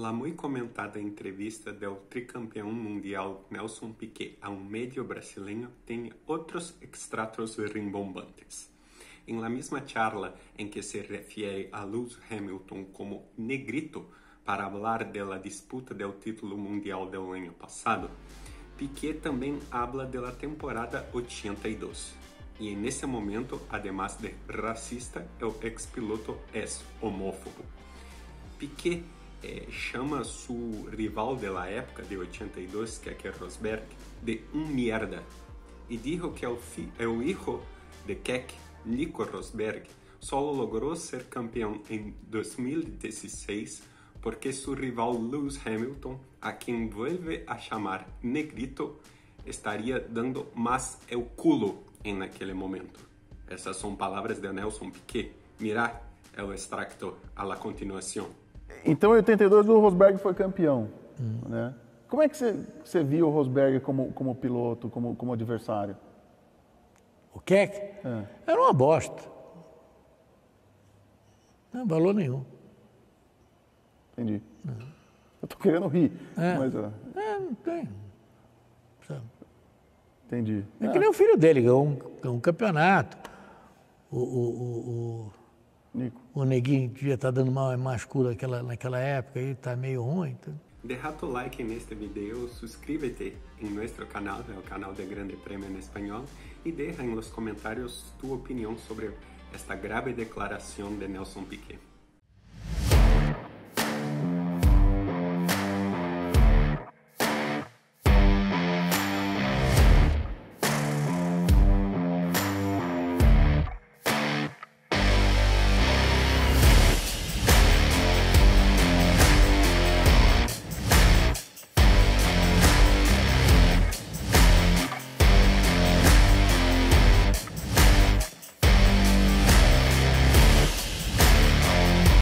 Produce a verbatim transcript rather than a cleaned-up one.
La muy comentada entrevista del tricampeão mundial Nelson Piquet a un medio brasileño tiene otros extratos rimbombantes. En la misma charla en que se refiere a Lewis Hamilton como negrito para hablar de la disputa del título mundial del año pasado, Piquet también habla de la temporada ochenta y dos. Y en ese momento, además de racista, el expiloto es homófobo. Piquet eh, chama su rival de la época de ochenta y dos, Keke Rosberg, de un mierda. Y dijo que el, fi el hijo de Keke, Nico Rosberg, solo logró ser campeón en dos mil dieciséis porque su rival Lewis Hamilton, a quien vuelve a llamar negrito, estaría dando más el culo en aquele momento. Essas são palavras de Nelson Piquet. Mirá el extracto a la continuação. Então, em oitenta e dois, o Rosberg foi campeão. Hum. Né? Como é que você, você viu o Rosberg como, como piloto, como, como adversário? O Keck? É. Era uma bosta. Não tem valor nenhum. Entendi. É. Eu tô querendo rir. É, mas, uh... é não tem. Sabe? Entendi. É ah. que nem o filho dele, ganhou um, ganhou um campeonato. O, o, o, o, Nico. o neguinho devia estar dando mais, mais culo naquela, naquela época, aí tá meio ruim. Então... Deja tu like neste video, suscríbete em nosso canal, o canal de Grande Prêmio em Espanhol, e deixa em los comentários tu opinião sobre esta grave declaração de Nelson Piquet.